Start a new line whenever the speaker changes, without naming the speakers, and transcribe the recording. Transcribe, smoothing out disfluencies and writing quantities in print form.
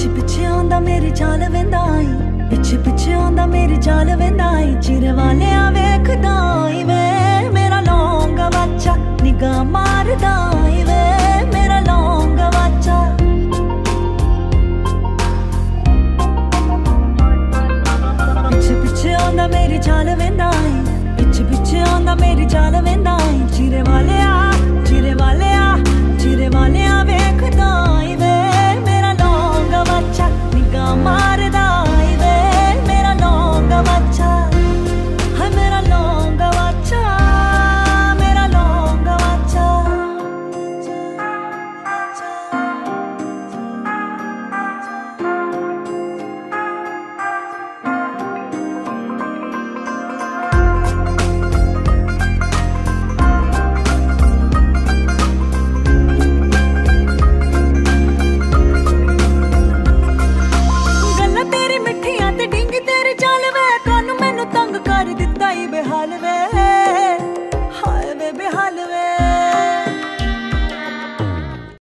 पिछे पिछे आंदा मेरी चाल वेंदा आई, पिछे पिछे आंदा मेरी चाल वेंदा आई। चिरे वाले वेखदा आई वे मेरा लौंगा वाचा, निगाह मारदा आई वे मेरा लौंगा वाचा। पिछे पिछे आंदा मेरी चाल वेंदा आई, पिछे पिछे आंदा मेरी चाल वेंदा आई। चिरे वाले आ, चिरे वाले आ, चिरे वाले वेखदा आई